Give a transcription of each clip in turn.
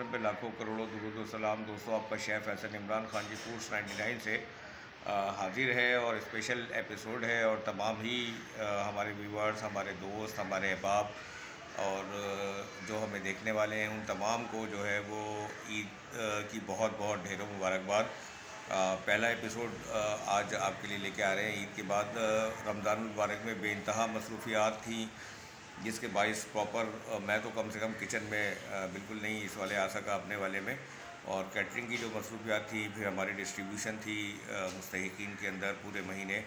Channel पे लाखों करोड़ों दुरूद सलाम। दोस्तों, आपका शेफ़ एहसन इमरान खान जी फूड्स 99 से हाजिर है और स्पेशल एपिसोड है। और तमाम ही हमारे व्यूवर्स, हमारे दोस्त, हमारे अहबाब और जो हमें देखने वाले हैं उन तमाम को जो है वो ईद की बहुत बहुत ढेरों मुबारकबाद। पहला एपिसोड आज आपके लिए लेके आ रहे हैं। ईद के बाद रमज़ान मुबारक में बेइंतहा मसरूफियात थी, जिसके बाइस प्रॉपर मैं तो कम से कम किचन में बिल्कुल नहीं इस वाले आ सका अपने वाले में। और कैटरिंग की जो मसरूफियात थी, फिर हमारी डिस्ट्रीब्यूशन थी मुस्तहिकीन के अंदर पूरे महीने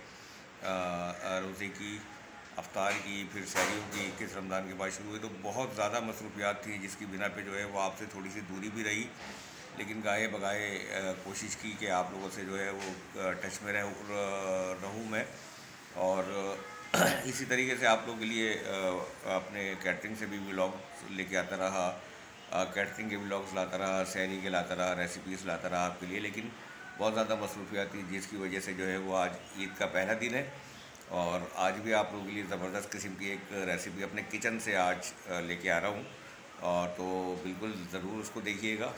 रोज़े की, अफ्तार की, फिर सहरियों की 21 रमज़ान के बाद शुरू हुई। तो बहुत ज़्यादा मसरूफियात थी, जिसकी बिना पे जो है वो आपसे थोड़ी सी दूरी भी रही, लेकिन गाहे बगाहे कोशिश की कि आप लोगों से जो है वो टच में रहूँ मैं। और इसी तरीके से आप लोगों के लिए अपने कैटरिंग से भी व्लॉग लेके आता रहा, कैटरिंग के व्लॉग्स लाता रहा, सहरी के लाता रहा, रेसिपीज़ लाता रहा आपके लिए। लेकिन बहुत ज़्यादा मसरूफियात थी, जिसकी वजह से जो है वो आज ईद का पहला दिन है और आज भी आप लोगों के लिए ज़बरदस्त किस्म की एक रेसिपी अपने किचन से आज लेके आ रहा हूँ। और तो बिल्कुल ज़रूर उसको देखिएगा।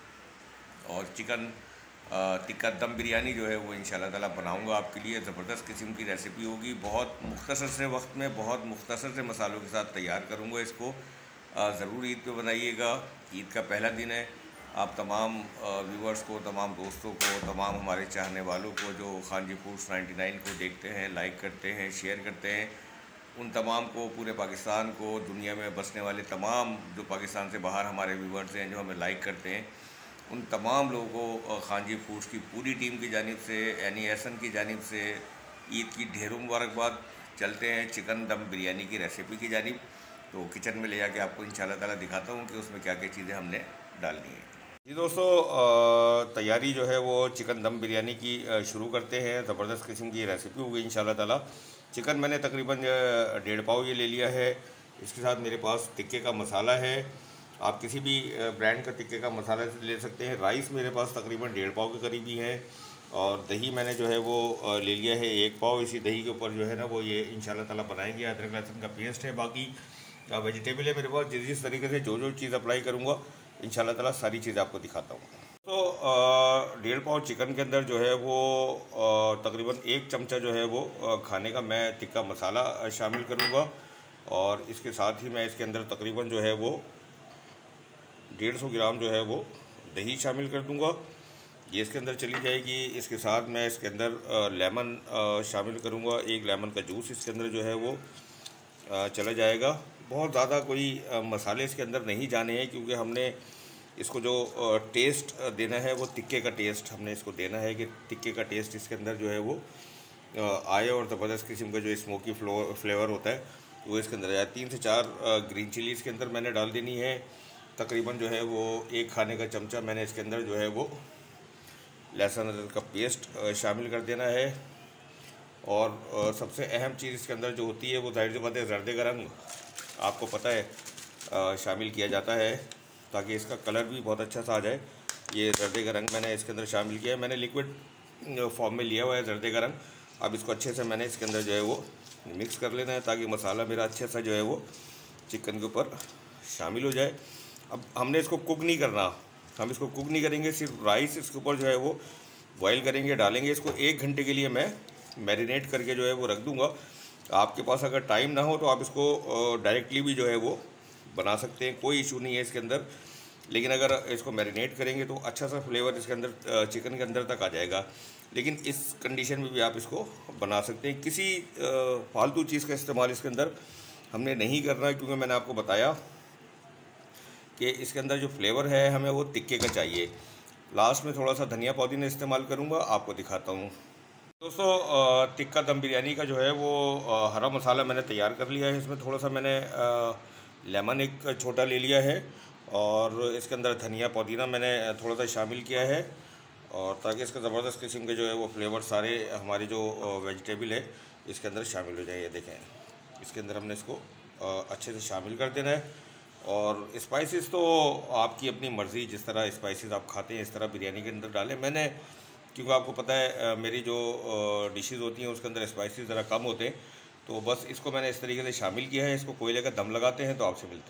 और चिकन टिक्का दम बिरयानी जो है वो इंशाल्लाह ताला बनाऊंगा आपके लिए। ज़बरदस्त किस्म की रेसिपी होगी, बहुत मुख्तसर से वक्त में बहुत मुख्तसर से मसालों के साथ तैयार करूंगा इसको। ज़रूर ईद पे बनाइएगा, ईद का पहला दिन है। आप तमाम व्यूवर्स को, तमाम दोस्तों को, तमाम हमारे चाहने वालों को जो खान जी फूड्स 99 को देखते हैं, लाइक करते हैं, शेयर करते हैं, उन तमाम को, पूरे पाकिस्तान को, दुनिया में बसने वाले तमाम जो पाकिस्तान से बाहर हमारे व्यूवर्स हैं जो हमें लाइक करते हैं, उन तमाम लोगों को खान जी फूड्स की पूरी टीम की जानिब से, यानी एहसन की जानिब से ईद की ढेरों मुबारकबाद। चलते हैं चिकन दम बिरयानी की रेसिपी की जानिब। तो किचन में ले जाके आपको इंशाल्लाह ताला दिखाता हूँ कि उसमें क्या क्या चीज़ें हमने डालनी है। जी दोस्तों, तैयारी जो है वो चिकन दम बिरयानी की शुरू करते हैं। ज़बरदस्त किस्म की रेसिपी होगी इंशाल्लाह ताला। चिकन मैंने तकरीबन 1.5 पाव ये ले लिया है। इसके साथ मेरे पास टिक्के का मसाला है, आप किसी भी ब्रांड का टिक्के का मसाला ले सकते हैं। राइस मेरे पास तकरीबन 1.5 पाव के करीब ही है। और दही मैंने जो है वो ले लिया है 1 पाव। इसी दही के ऊपर जो है ना वो ये इंशाल्लाह ताला बनाएंगे। अदरक लहसुन का पेस्ट है, बाकी वेजिटेबल है मेरे पास। जिस तरीके से जो चीज़ अप्लाई करूँगा इंशाल्लाह ताला सारी चीज़ आपको दिखाता हूँ। तो 1.5 पाव चिकन के अंदर जो है वो तकरीबन 1 चमचा जो है वो खाने का मैं टिक्का मसाला शामिल करूँगा। और इसके साथ ही मैं इसके अंदर तकरीबन जो है वो 150 ग्राम जो है वो दही शामिल कर दूंगा, ये इसके अंदर चली जाएगी। इसके साथ मैं इसके अंदर लेमन शामिल करूंगा, 1 लेमन का जूस इसके अंदर जो है वो चला जाएगा। बहुत ज़्यादा कोई मसाले इसके अंदर नहीं जाने हैं, क्योंकि हमने इसको जो टेस्ट देना है वो टिक्के का टेस्ट हमने इसको देना है कि टिक्के का टेस्ट इसके अंदर जो है वो आए और ज़बरदस्त किस्म का जो स्मोकी फ्लेवर होता है वो इसके अंदर आए। 3 से 4 ग्रीन चिली इसके अंदर मैंने डाल देनी है। तकरीबन जो है वो 1 खाने का चमचा मैंने इसके अंदर जो है वो लहसुन अदरक का पेस्ट शामिल कर देना है। और सबसे अहम चीज़ इसके अंदर जो होती है वो जाहिर सी बात है जर्दे का रंग, आपको पता है शामिल किया जाता है ताकि इसका कलर भी बहुत अच्छा सा आ जाए। ये जर्दे का रंग मैंने इसके अंदर शामिल किया है। मैंने लिक्विड फॉर्म में लिया हुआ है जर्दे का रंग। अब इसको अच्छे से मैंने इसके अंदर जो है वो मिक्स कर लेना है ताकि मसाला मेरा अच्छे सा जो है वो चिकन के ऊपर शामिल हो जाए। अब हमने इसको कुक नहीं करना, हम इसको कुक नहीं करेंगे, सिर्फ राइस इसके ऊपर जो है वो बॉईल करेंगे, डालेंगे। इसको 1 घंटे के लिए मैं मैरिनेट करके जो है वो रख दूंगा। आपके पास अगर टाइम ना हो तो आप इसको डायरेक्टली भी जो है वो बना सकते हैं, कोई इशू नहीं है इसके अंदर। लेकिन अगर इसको मैरिनेट करेंगे तो अच्छा सा फ्लेवर इसके अंदर चिकन के अंदर तक आ जाएगा। लेकिन इस कंडीशन में भी आप इसको बना सकते हैं। किसी फालतू चीज़ का इस्तेमाल इसके अंदर हमने नहीं करना है, क्योंकि मैंने आपको बताया कि इसके अंदर जो फ्लेवर है हमें वो टिक्के का चाहिए। लास्ट में थोड़ा सा धनिया पुदीना इस्तेमाल करूँगा, आपको दिखाता हूँ। दोस्तों, टिक्का दम बिरयानी का जो है वो हरा मसाला मैंने तैयार कर लिया है। इसमें थोड़ा सा मैंने लेमन एक छोटा ले लिया है और इसके अंदर धनिया पुदीना मैंने थोड़ा सा शामिल किया है, और ताकि इसका ज़बरदस्त किस्म के जो है वो फ्लेवर सारे हमारी जो वेजिटेबल है इसके अंदर शामिल हो जाए। ये देखें, इसके अंदर हमने इसको अच्छे से शामिल कर देना है। और स्पाइसेस तो आपकी अपनी मर्ज़ी, जिस तरह स्पाइसेस आप खाते हैं इस तरह बिरयानी के अंदर डालें। मैंने, क्योंकि आपको पता है मेरी जो डिशेस होती हैं उसके अंदर स्पाइसेस ज़रा कम होते हैं, तो बस इसको मैंने इस तरीके से शामिल किया है। इसको कोयले का दम लगाते हैं तो आपसे मिलते हैं।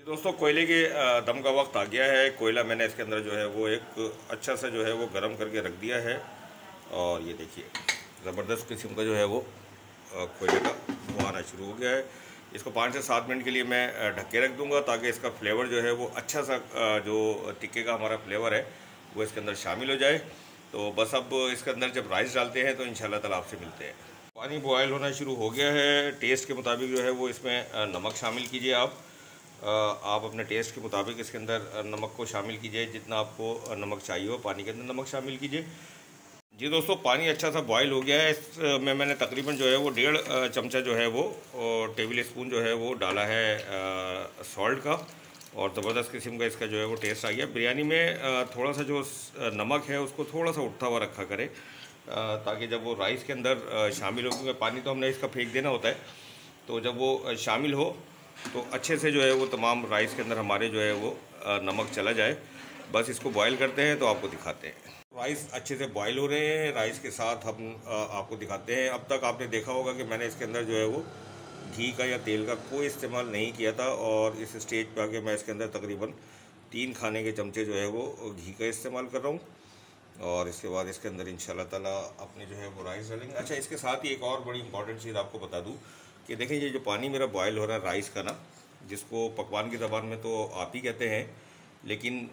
दोस्तों कोयले के दम का वक्त आ गया है। कोयला मैंने इसके अंदर जो है वो एक अच्छा सा जो है वो गर्म करके रख दिया है और ये देखिए ज़बरदस्त किस्म का जो है वो कोयले का वो आना शुरू हो गया है। इसको 5 से 7 मिनट के लिए मैं ढक के रख दूंगा ताकि इसका फ्लेवर जो है वो अच्छा सा जो टिक्के का हमारा फ्लेवर है वो इसके अंदर शामिल हो जाए। तो बस अब इसके अंदर जब राइस डालते हैं तो इंशाल्लाह ताला आपसे मिलते हैं। पानी बॉयल होना शुरू हो गया है। टेस्ट के मुताबिक जो है वो इसमें नमक शामिल कीजिए। आप अपने टेस्ट के मुताबिक इसके अंदर नमक को शामिल कीजिए। जितना आपको नमक चाहिए हो पानी के अंदर नमक शामिल कीजिए। जी दोस्तों पानी अच्छा सा बॉयल हो गया है। इसमें मैंने तकरीबन जो है वो 1.5 चमचा जो है वो और टेबल स्पून जो है वो डाला है सॉल्ट का और ज़बरदस्त किस्म का इसका जो है वो टेस्ट आ गया। बिरयानी में थोड़ा सा जो नमक है उसको थोड़ा सा उठता हुआ रखा करें ताकि जब वो राइस के अंदर शामिल हो, क्योंकि पानी तो हमने इसका फेंक देना होता है, तो जब वो शामिल हो तो अच्छे से जो है वो तमाम राइस के अंदर हमारे जो है वो नमक चला जाए। बस इसको बॉयल करते हैं तो आपको दिखाते हैं। राइस अच्छे से बॉयल हो रहे हैं। राइस के साथ हम आपको दिखाते हैं। अब तक आपने देखा होगा कि मैंने इसके अंदर जो है वो घी का या तेल का कोई इस्तेमाल नहीं किया था और इस स्टेज पे आके मैं इसके अंदर तकरीबन 3 खाने के चमचे जो है वो घी का इस्तेमाल कर रहा हूँ और इसके बाद इसके अंदर इंशाल्लाह ताला अपने जो है वो राइस डालेंगे। अच्छा, इसके साथ ही एक और बड़ी इंपॉर्टेंट चीज़ आपको बता दूँ कि देखें ये जो पानी मेरा बॉयल हो रहा है राइस का ना, जिसको पकवान की ज़बान में तो आप ही कहते हैं, लेकिन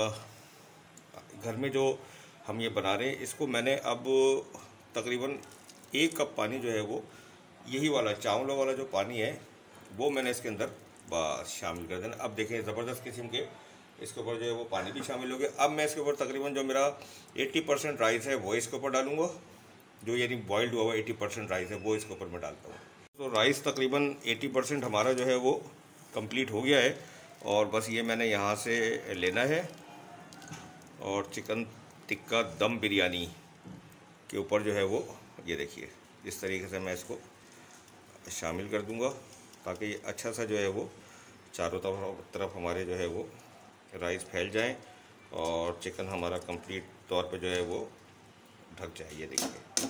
घर में जो हम ये बना रहे हैं इसको मैंने अब तकरीबन 1 कप पानी जो है वो यही वाला चावलों वाला जो पानी है वो मैंने इसके अंदर बस शामिल कर देना। अब देखें ज़बरदस्त किस्म के इसके ऊपर जो है वो पानी भी शामिल हो गया। अब मैं इसके ऊपर तकरीबन जो मेरा 80% राइस है वो इसके ऊपर डालूंगा, जो यानी बॉइल्ड हुआ हुआ 80% राइस है वो इसके ऊपर मैं डालता हूँ। तो राइस तकरीबन 80% हमारा जो है वो कंप्लीट हो गया है और बस ये मैंने यहाँ से लेना है और चिकन टिक्का दम बिरयानी के ऊपर जो है वो ये देखिए इस तरीके से मैं इसको शामिल कर दूंगा ताकि ये अच्छा सा जो है वो चारों तरफ हमारे जो है वो राइस फैल जाएं और चिकन हमारा कंप्लीट तौर पे जो है वो ढक जाए। ये देखिए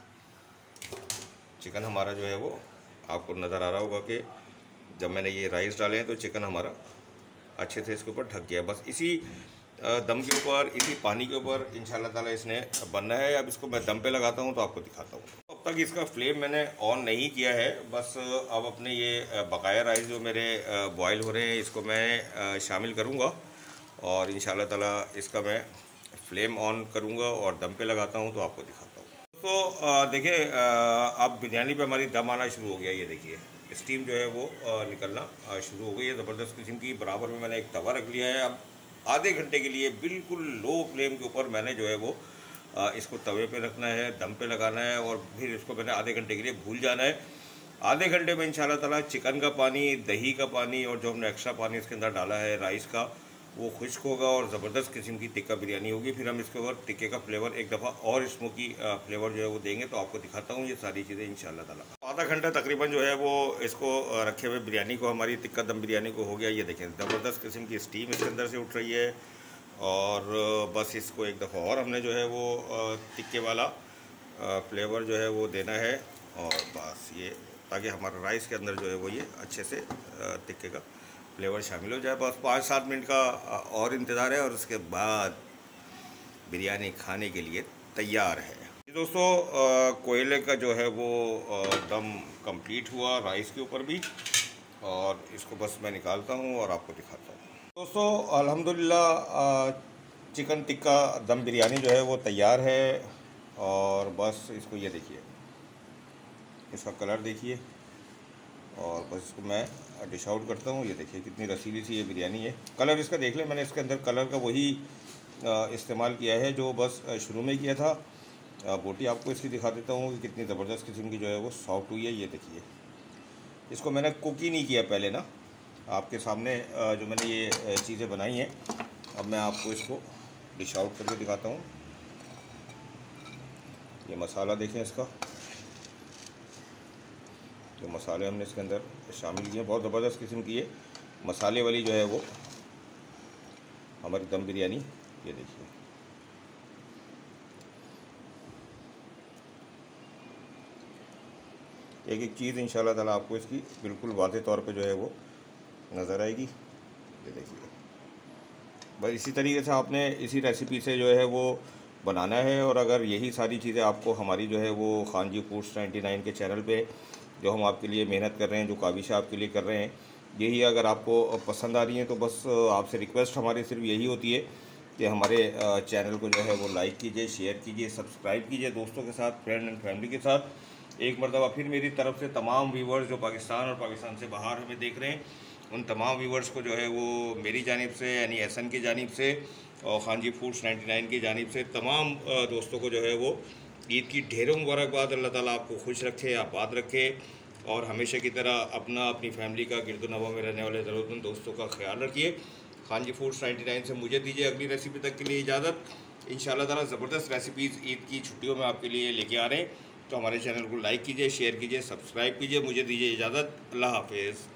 चिकन हमारा जो है वो आपको नज़र आ रहा होगा कि जब मैंने ये राइस डाले हैं तो चिकन हमारा अच्छे से इसके ऊपर ढक गया। बस इसी दम के ऊपर इसी पानी के ऊपर इंशाल्लाह ताला इसने बनना है। अब इसको मैं दम पे लगाता हूँ तो आपको दिखाता हूँ। अब तक इसका फ्लेम मैंने ऑन नहीं किया है। बस अब अपने ये बकाया राइस जो मेरे बॉयल हो रहे हैं इसको मैं शामिल करूँगा और इंशाल्लाह ताला इसका मैं फ्लेम ऑन करूँगा और दम पे लगाता हूँ तो आपको दिखाता हूँ। तो देखिए अब बिरयानी पे हमारी दम आना शुरू हो गया। ये देखिए स्टीम जो है वो निकलना शुरू हो गई है ज़बरदस्त किस्म की। बराबर में मैंने एक तवा रख लिया है। अब आधे घंटे के लिए बिल्कुल लो फ्लेम के ऊपर मैंने जो है वो इसको तवे पे रखना है, दम पे लगाना है और फिर इसको मैंने आधे घंटे के लिए भूल जाना है। आधे घंटे में इंशाल्लाह ताला चिकन का पानी, दही का पानी और जो हमने एक्स्ट्रा पानी इसके अंदर डाला है राइस का वो खुश्क होगा और ज़बरदस्त किस्म की टिक्का बिरयानी होगी। फिर हम इसके ऊपर टिक्के का फ्लेवर एक दफ़ा और स्मोकी फ्लेवर जो है वो देंगे तो आपको दिखाता हूँ ये सारी चीज़ें इंशाल्लाह ताला। आधा घंटा तकरीबन जो है वो इसको रखे हुए बिरयानी को, हमारी टिक्का दम बिरयानी को हो गया। ये देखें ज़बरदस्त किस्म की स्टीम इसके अंदर से उठ रही है और बस इसको एक दफ़ा और हमने जो है वो टिक्के वाला फ्लेवर जो है वो देना है और बस ये ताकि हमारा राइस के अंदर जो है वो ये अच्छे से टिक्के का फ्लेवर शामिल हो जाए। बस 5-7 मिनट का और इंतज़ार है और उसके बाद बिरयानी खाने के लिए तैयार है। दोस्तों कोयले का जो है वो दम कंप्लीट हुआ राइस के ऊपर भी और इसको बस मैं निकालता हूँ और आपको दिखाता हूँ। दोस्तों अल्हम्दुलिल्लाह चिकन टिक्का दम बिरयानी जो है वो तैयार है और बस इसको ये देखिए इसका कलर देखिए और बस इसको मैं डिश आउट करता हूँ। ये देखिए कितनी रसीली सी ये बिरयानी है। कलर इसका देख लें, मैंने इसके अंदर कलर का वही इस्तेमाल किया है जो बस शुरू में किया था। बोटी आपको इसकी दिखा देता हूँ कि कितनी ज़बरदस्त किस्म की जो है वो सॉफ्ट हुई है। ये देखिए इसको मैंने कुक ही नहीं किया पहले ना, आपके सामने जो मैंने ये चीज़ें बनाई हैं अब मैं आपको इसको डिश आउट करके दिखाता हूँ। ये मसाला देखें इसका, जो मसाले हमने इसके अंदर शामिल किए बहुत ज़बरदस्त किस्म की है मसाले वाली जो है वो हमारी दम बिरयानी। ये देखिए एक एक चीज़ इंशाल्लाह ताला आपको इसकी बिल्कुल वाज़ेह तौर पे जो है वो नज़र आएगी। ये देखिए, बस इसी तरीके से आपने इसी रेसिपी से जो है वो बनाना है। और अगर यही सारी चीज़ें आपको हमारी जो है वो खान जी फूड्स 99 के चैनल पे जो हम आपके लिए मेहनत कर रहे हैं, जो काविशें आपके लिए कर रहे हैं, यही अगर आपको पसंद आ रही हैं तो बस आपसे रिक्वेस्ट हमारी सिर्फ यही होती है कि हमारे चैनल को जो है वो लाइक कीजिए, शेयर कीजिए, सब्सक्राइब कीजिए दोस्तों के साथ, फ्रेंड एंड फैमिली के साथ। एक मरतबा फिर मेरी तरफ से तमाम व्यूवर्स जो पाकिस्तान और पाकिस्तान से बाहर हमें देख रहे हैं, उन तमाम व्यूवर्स को जो है वो मेरी जानिब से यानी एहसन की जानिब से और खान जी फूड्स 99 की जानिब से तमाम दोस्तों को जो है वो ईद की ढेरों मुबारकबाद। अल्लाह ताला आपको खुश रखे, आबाद रखे और हमेशा की तरह अपनी फैमिली का गिरदोनवा में रहने वाले ज़रूरतमंद दोस्तों का ख्याल रखिए। खान जी फूड्स 99 से मुझे दीजिए अगली रेसिपी तक के लिए इजाज़त। इंशाअल्लाह ताला ज़बरदस्त रेसिपीज़ ईद की छुट्टियों में आपके लिए लेके आ रहे हैं, तो हमारे चैनल को लाइक कीजिए, शेयर कीजिए, सब्सक्राइब कीजिए। मुझे दीजिए इजाज़त। अल्लाह हाफिज़।